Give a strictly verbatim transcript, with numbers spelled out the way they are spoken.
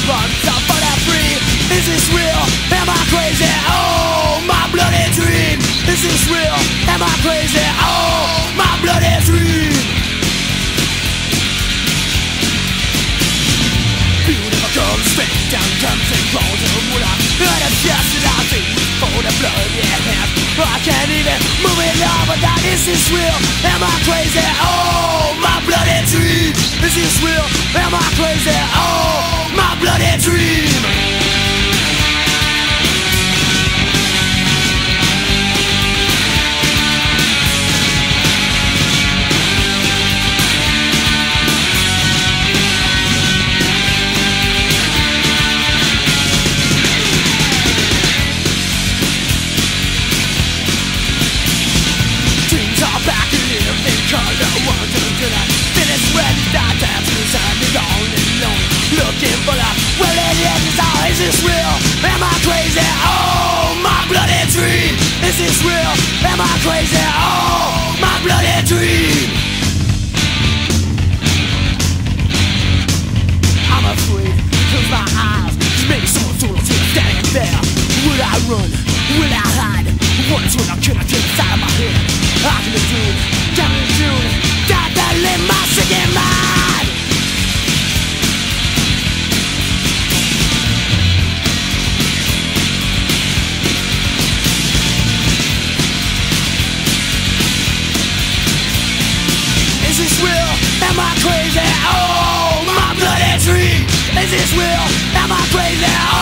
myself for that free. Is this real? Am I crazy? Oh, my bloody dream. Is this real? Am I crazy? Oh, my bloody dream. Beautiful girls, straight down, comes and rolls in the water. And it's just that I think for the bloody hands. I can't even move it on, but that is this real? Am I crazy? Oh, my bloody dream. Is this real? Am I crazy? Oh, my bloody dream. Back in living color, wondering till I finish when that dance is standing on and on, looking for love. Well, it is all. Is this real? Am I crazy? Oh, my bloody dream. Is this real? Am I crazy? Oh, my bloody dream. I'm afraid to close my eyes. Maybe someone sort of standing there. Will I run? Will I hide? What's when I cannot get inside of my head? I can do it, down in June, down that live my singing mind. Is this real? Am I crazy? Oh, my bloody dream. Is this real? Am I crazy?